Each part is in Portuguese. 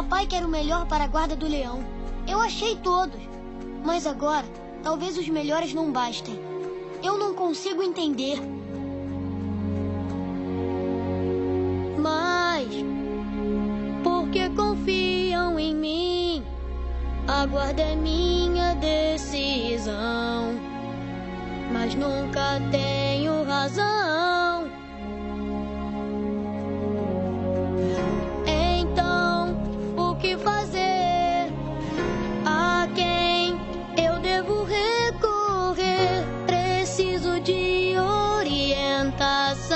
Papai quer o melhor para a guarda do leão. Eu achei todos. Mas agora, talvez os melhores não bastem. Eu não consigo entender. Mas, porque confiam em mim, a guarda é minha decisão. Mas nunca tenho razão. Então, o que fazer? A quem eu devo recorrer? Preciso de orientação.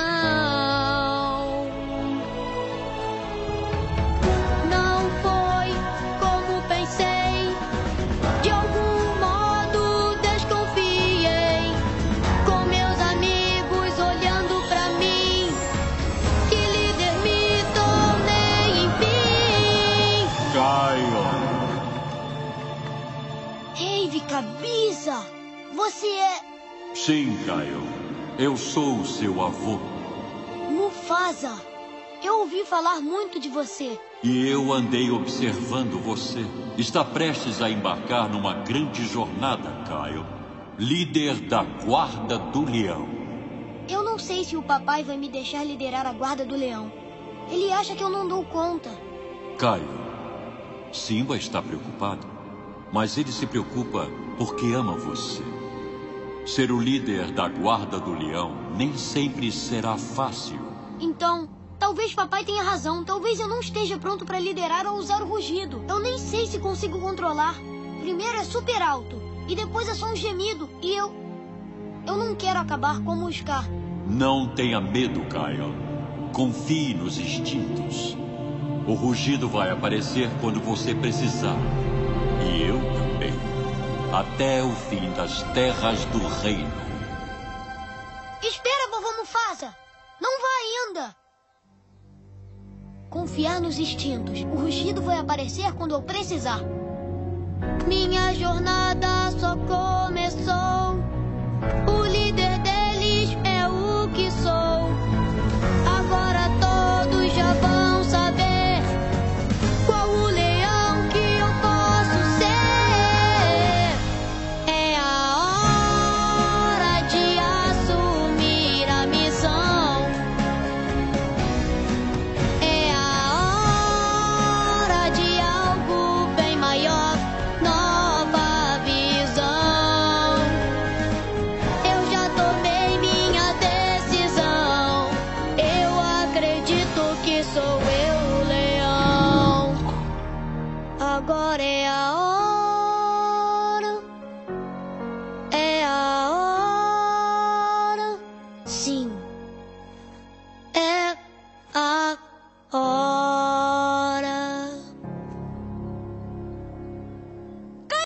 Não foi como pensei. De algum modo desconfiei. Com meus amigos olhando pra mim, que líder me tornei, enfim. Kion. Ei, Cabiza, você é Sim, Kion. Eu sou o seu avô. Mufasa. Eu ouvi falar muito de você. E eu andei observando você. Está prestes a embarcar numa grande jornada, Kion. Líder da Guarda do Leão. Eu não sei se o papai vai me deixar liderar a guarda do leão. Ele acha que eu não dou conta. Kion, Simba está preocupado, mas ele se preocupa porque ama você. Ser o líder da Guarda do Leão nem sempre será fácil. Então, talvez papai tenha razão. Talvez eu não esteja pronto para liderar ou usar o rugido. Eu nem sei se consigo controlar. Primeiro é super alto, e depois é só um gemido. E eu não quero acabar como o Scar. Não tenha medo, Kion. Confie nos instintos. O rugido vai aparecer quando você precisar. E eu também. Até o fim das terras do reino. Espera, vovô Mufasa! Não vá ainda! Confiar nos instintos. O rugido vai aparecer quando eu precisar. Minha jornada só começou. O líder deles é o que sou. Agora todos já vão saber qual o leão que eu posso ser. É a hora de assumir a missão. É a hora de algo bem maior, nova visão. Eu já tomei minha decisão. Eu acredito que sou eu o leão. Agora é a hora